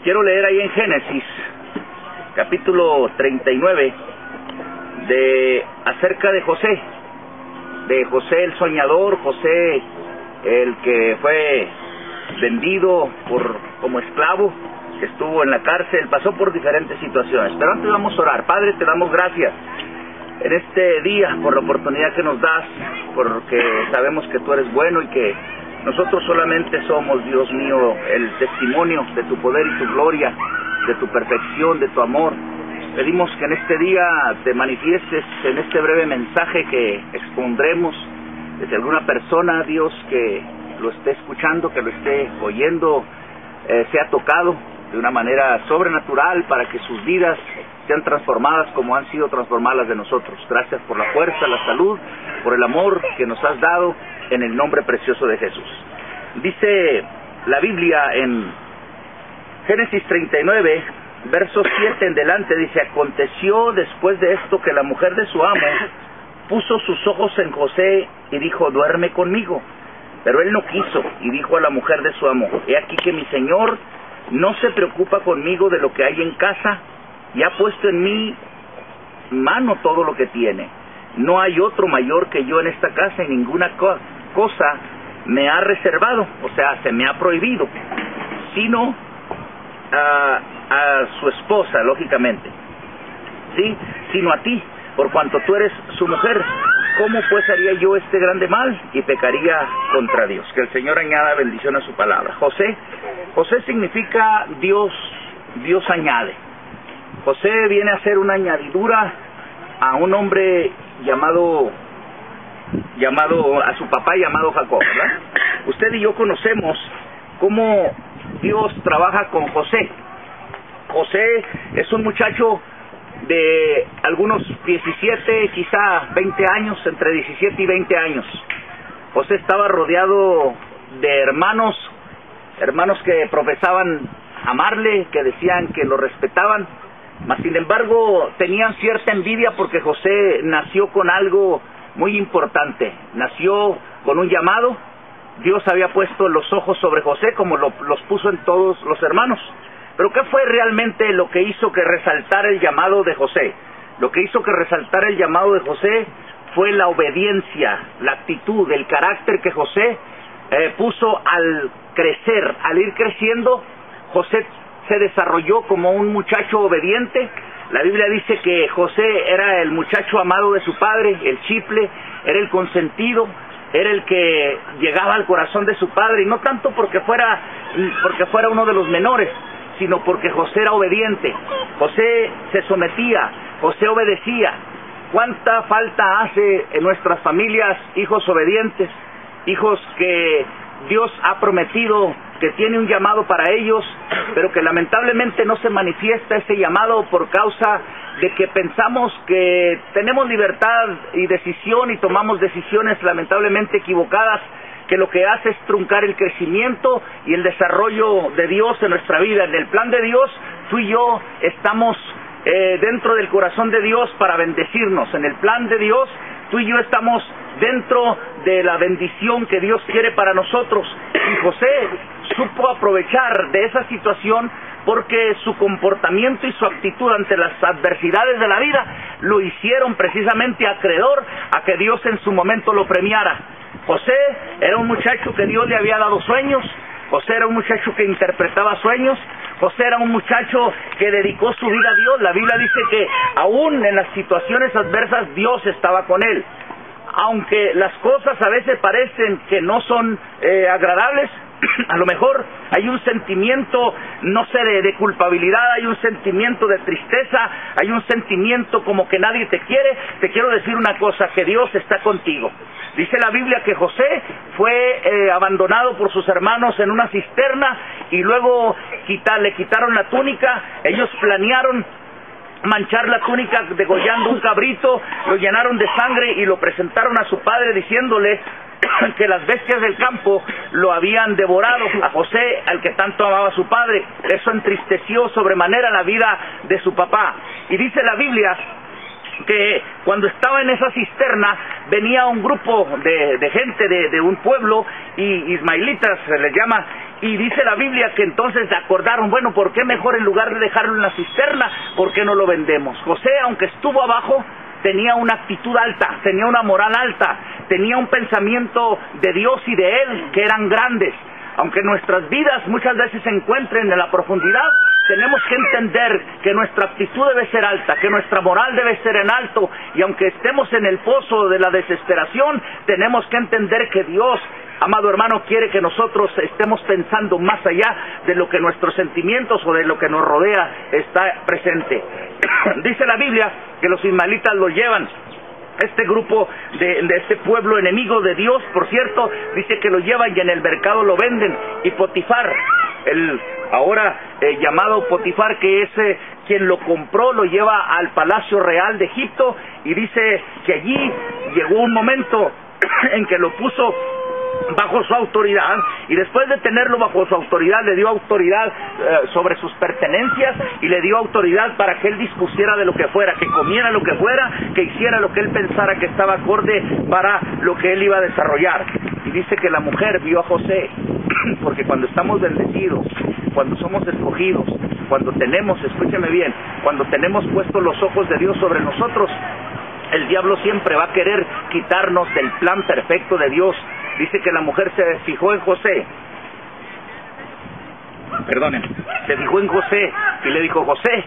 Quiero leer ahí en Génesis, capítulo 39, acerca de José el soñador, José el que fue vendido como esclavo, que estuvo en la cárcel, pasó por diferentes situaciones. Pero antes vamos a orar. Padre, te damos gracias en este día por la oportunidad que nos das, porque sabemos que tú eres bueno y que nosotros solamente somos, Dios mío, el testimonio de tu poder y tu gloria, de tu perfección, de tu amor. Pedimos que en este día te manifiestes en este breve mensaje que expondremos, desde alguna persona, Dios, que lo esté escuchando, que lo esté oyendo, sea tocado de una manera sobrenatural para que sus vidas sean transformadas como han sido transformadas las de nosotros. Gracias por la fuerza, la salud, por el amor que nos has dado, en el nombre precioso de Jesús. Dice la Biblia en Génesis 39, versos 7 en delante, dice: aconteció después de esto que la mujer de su amo puso sus ojos en José y dijo: duerme conmigo. Pero él no quiso, y dijo a la mujer de su amo: he aquí que mi señor no se preocupa conmigo de lo que hay en casa, y ha puesto en mi mano todo lo que tiene. No hay otro mayor que yo en esta casa, y ninguna cosa me ha reservado, o sea, se me ha prohibido, sino a su esposa, lógicamente, ¿sí? Sino a ti, por cuanto tú eres su mujer. ¿Cómo pues haría yo este grande mal? Y pecaría contra Dios. Que el Señor añada bendición a su palabra. José significa Dios añade. José viene a ser una añadidura a un hombre llamado a su papá llamado Jacob, ¿verdad? Usted y yo conocemos cómo Dios trabaja con José. José es un muchacho de algunos 17, quizá 20 años, entre 17 y 20 años. José estaba rodeado de hermanos que profesaban amarle, que decían que lo respetaban, mas sin embargo tenían cierta envidia porque José nació con algo muy importante. Nació con un llamado. Dios había puesto los ojos sobre José como los puso en todos los hermanos. Pero ¿qué fue realmente lo que hizo que resaltara el llamado de José? Lo que hizo que resaltara el llamado de José fue la obediencia, la actitud, el carácter que José puso al crecer. Al ir creciendo, José se desarrolló como un muchacho obediente. La Biblia dice que José era el muchacho amado de su padre, el chiple, era el consentido, era el que llegaba al corazón de su padre, y no tanto porque fuera uno de los menores, sino porque José era obediente. José se sometía, José obedecía. ¿Cuánta falta hace en nuestras familias hijos obedientes, hijos que Dios ha prometido que tiene un llamado para ellos, pero que lamentablemente no se manifiesta ese llamado por causa de que pensamos que tenemos libertad y decisión y tomamos decisiones lamentablemente equivocadas, que lo que hace es truncar el crecimiento y el desarrollo de Dios en nuestra vida? En el plan de Dios, tú y yo estamos dentro del corazón de Dios para bendecirnos. En el plan de Dios, tú y yo estamos dentro de la bendición que Dios quiere para nosotros. Y José supo aprovechar de esa situación porque su comportamiento y su actitud ante las adversidades de la vida lo hicieron precisamente acreedor a que Dios en su momento lo premiara. José era un muchacho que Dios le había dado sueños. José era un muchacho que interpretaba sueños. José era un muchacho que dedicó su vida a Dios. La Biblia dice que aún en las situaciones adversas Dios estaba con él. Aunque las cosas a veces parecen que no son agradables, a lo mejor hay un sentimiento, no sé, de culpabilidad, hay un sentimiento de tristeza, hay un sentimiento como que nadie te quiere. Te quiero decir una cosa, que Dios está contigo. Dice la Biblia que José fue abandonado por sus hermanos en una cisterna y luego le quitaron la túnica. Ellos planearon manchar la túnica degollando un cabrito, lo llenaron de sangre y lo presentaron a su padre diciéndole que las bestias del campo lo habían devorado a José, al que tanto amaba su padre. Eso entristeció sobremanera la vida de su papá. Y dice la Biblia que cuando estaba en esa cisterna venía un grupo de gente de un pueblo, y ismaelitas se les llama, Y dice la Biblia que entonces se acordaron, bueno, ¿por qué mejor en lugar de dejarlo en la cisterna, por qué no lo vendemos? José, aunque estuvo abajo, tenía una actitud alta, tenía una moral alta, tenía un pensamiento de Dios y de Él que eran grandes. Aunque nuestras vidas muchas veces se encuentren en la profundidad, tenemos que entender que nuestra actitud debe ser alta, que nuestra moral debe ser en alto, y aunque estemos en el pozo de la desesperación, tenemos que entender que Dios, amado hermano, quiere que nosotros estemos pensando más allá de lo que nuestros sentimientos o de lo que nos rodea está presente. Dice la Biblia que los ismaelitas lo llevan. Este grupo de este pueblo enemigo de Dios, por cierto, dice que lo llevan y en el mercado lo venden. Y Potifar, el ahora llamado Potifar, que es quien lo compró, lo lleva al palacio real de Egipto, y dice que allí llegó un momento en que lo puso bajo su autoridad, y después de tenerlo bajo su autoridad, le dio autoridad sobre sus pertenencias, y le dio autoridad para que él dispusiera de lo que fuera, que comiera lo que fuera, que hiciera lo que él pensara que estaba acorde para lo que él iba a desarrollar. Y dice que la mujer vio a José, porque cuando estamos bendecidos, cuando somos escogidos, cuando tenemos, escúcheme bien, cuando tenemos puestos los ojos de Dios sobre nosotros, el diablo siempre va a querer quitarnos del plan perfecto de Dios. Dice que la mujer se fijó en José, se fijó en José y le dijo: José,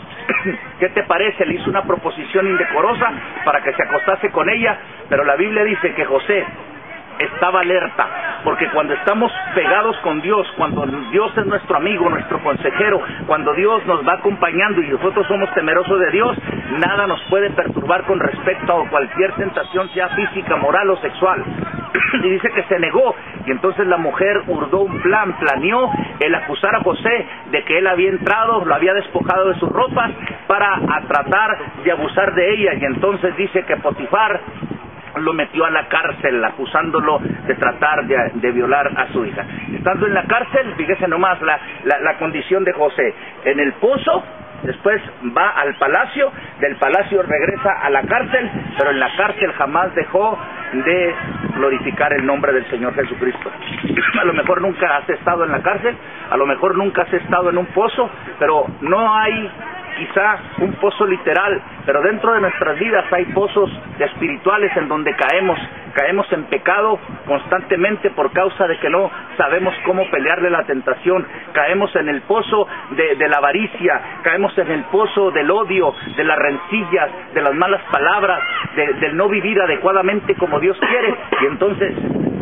¿qué te parece? Le hizo una proposición indecorosa para que se acostase con ella, pero la Biblia dice que José estaba alerta, porque cuando estamos pegados con Dios, cuando Dios es nuestro amigo, nuestro consejero, cuando Dios nos va acompañando y nosotros somos temerosos de Dios, nada nos puede perturbar con respecto a cualquier tentación, sea física, moral o sexual. Y dice que se negó, y entonces la mujer urdó un plan, planeó el acusar a José de que él había entrado, lo había despojado de sus ropas para tratar de abusar de ella, y entonces dice que Potifar lo metió a la cárcel, acusándolo de tratar de violar a su hija. Estando en la cárcel, fíjese nomás la condición de José. En el pozo, después va al palacio, del palacio regresa a la cárcel, pero en la cárcel jamás dejó de glorificar el nombre del Señor Jesucristo. A lo mejor nunca has estado en la cárcel, a lo mejor nunca has estado en un pozo, pero no hay quizá un pozo literal, pero dentro de nuestras vidas hay pozos espirituales en donde caemos en pecado constantemente por causa de que no sabemos cómo pelearle la tentación. Caemos en el pozo de la avaricia, caemos en el pozo del odio, de las rencillas, de las malas palabras, del no vivir adecuadamente como Dios quiere, y entonces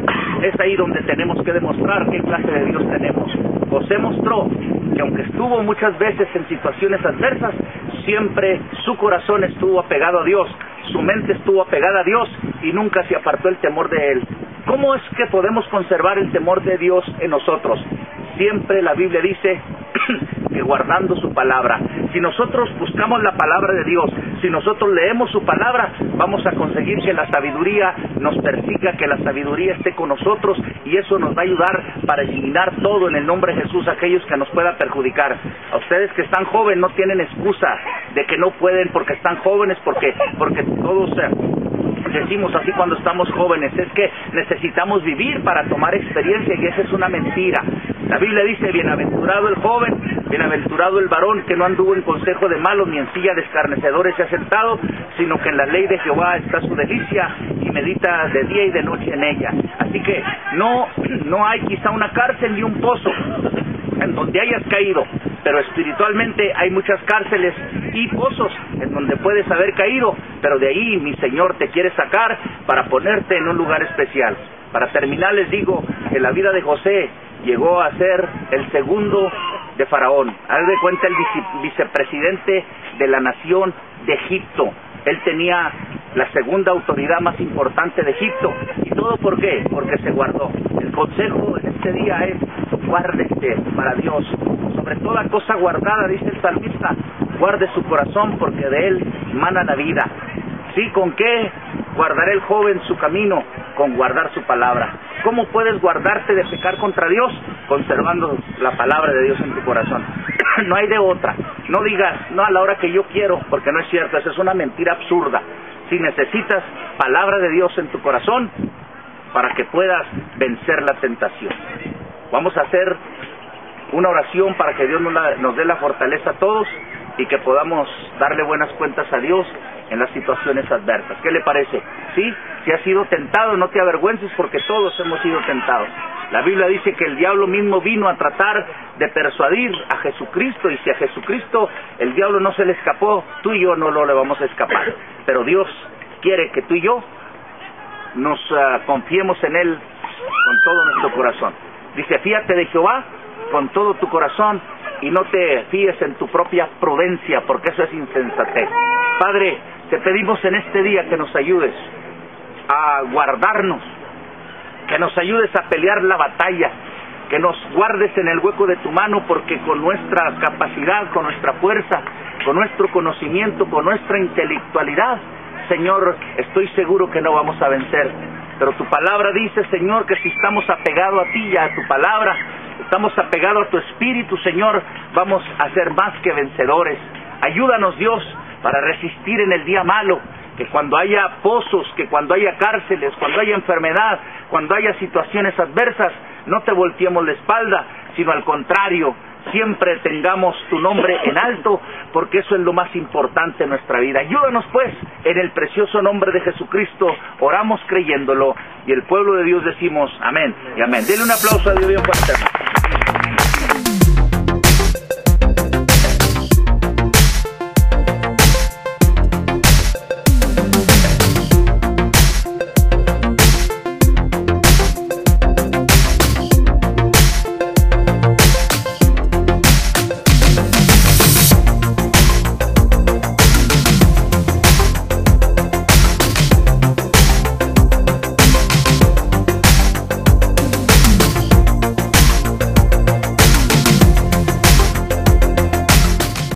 es ahí donde tenemos que demostrar qué clase de Dios tenemos. José mostró que aunque estuvo muchas veces en situaciones adversas, siempre su corazón estuvo apegado a Dios, su mente estuvo apegada a Dios y nunca se apartó el temor de Él. ¿Cómo es que podemos conservar el temor de Dios en nosotros? Siempre la Biblia dice que guardando su palabra. Si nosotros buscamos la palabra de Dios, si nosotros leemos su palabra, vamos a conseguir que la sabiduría nos persiga, que la sabiduría esté con nosotros, y eso nos va a ayudar para eliminar todo en el nombre de Jesús, aquellos que nos puedan perjudicar. A ustedes que están jóvenes no tienen excusa de que no pueden porque están jóvenes, porque todos decimos así cuando estamos jóvenes, es que necesitamos vivir para tomar experiencia, y esa es una mentira. La Biblia dice: bienaventurado el joven, bienaventurado el varón que no anduvo en consejo de malos, ni en silla de escarnecedores se ha sentado, sino que en la ley de Jehová está su delicia, y medita de día y de noche en ella. Así que no hay quizá una cárcel ni un pozo en donde hayas caído, pero espiritualmente hay muchas cárceles y pozos en donde puedes haber caído, pero de ahí mi Señor te quiere sacar para ponerte en un lugar especial. Para terminar, les digo que la vida de José llegó a ser el segundo de Faraón. Haz de cuenta, el vicepresidente de la nación de Egipto. Él tenía la segunda autoridad más importante de Egipto. ¿Y todo por qué? Porque se guardó. El consejo en este día es: guárdese para Dios. Sobre toda cosa guardada, dice el salmista, guarde su corazón, porque de él mana la vida. ¿Sí? ¿Con qué guardará el joven su camino? Con guardar su palabra. ¿Cómo puedes guardarte de pecar contra Dios? Conservando la palabra de Dios en tu corazón. No hay de otra. No digas, no, a la hora que yo quiero, porque no es cierto. Esa es una mentira absurda. Si necesitas palabra de Dios en tu corazón para que puedas vencer la tentación. Vamos a hacer una oración para que Dios nos dé la fortaleza a todos y que podamos darle buenas cuentas a Dios en las situaciones adversas. ¿Qué le parece? ¿Sí? Si has sido tentado, no te avergüences, porque todos hemos sido tentados. La Biblia dice que el diablo mismo vino a tratar de persuadir a Jesucristo, y si a Jesucristo el diablo no se le escapó, tú y yo no le vamos a escapar. Pero Dios quiere que tú y yo nos confiemos en Él con todo nuestro corazón. Dice, fíate de Jehová con todo tu corazón y no te fíes en tu propia prudencia, porque eso es insensatez. Padre, te pedimos en este día que nos ayudes a guardarnos, que nos ayudes a pelear la batalla, que nos guardes en el hueco de tu mano, porque con nuestra capacidad, con nuestra fuerza, con nuestro conocimiento, con nuestra intelectualidad, Señor, estoy seguro que no vamos a vencer. Pero tu palabra dice, Señor, que si estamos apegados a ti y a tu palabra, estamos apegados a tu espíritu, Señor, vamos a ser más que vencedores. Ayúdanos, Dios, para resistir en el día malo, que cuando haya pozos, que cuando haya cárceles, cuando haya enfermedad, cuando haya situaciones adversas, no te volteemos la espalda, sino al contrario, siempre tengamos tu nombre en alto, porque eso es lo más importante en nuestra vida. Ayúdanos pues, en el precioso nombre de Jesucristo, oramos creyéndolo, y el pueblo de Dios decimos amén y amén. Denle un aplauso a Dios bien fuerte.